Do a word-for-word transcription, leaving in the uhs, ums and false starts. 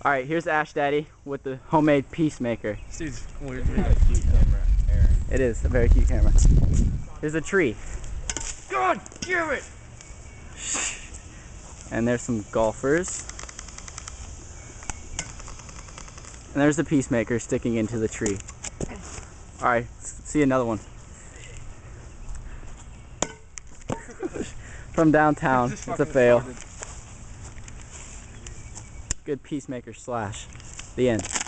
Alright, here's Ashdaddy with the homemade peacemaker. This dude's weird. A cute camera, Aaron. It is a very cute camera. Here's a tree. God damn it! And there's some golfers. And there's the peacemaker sticking into the tree. Alright, see another one. From downtown. It's a fail. Good peacemaker slash. The end.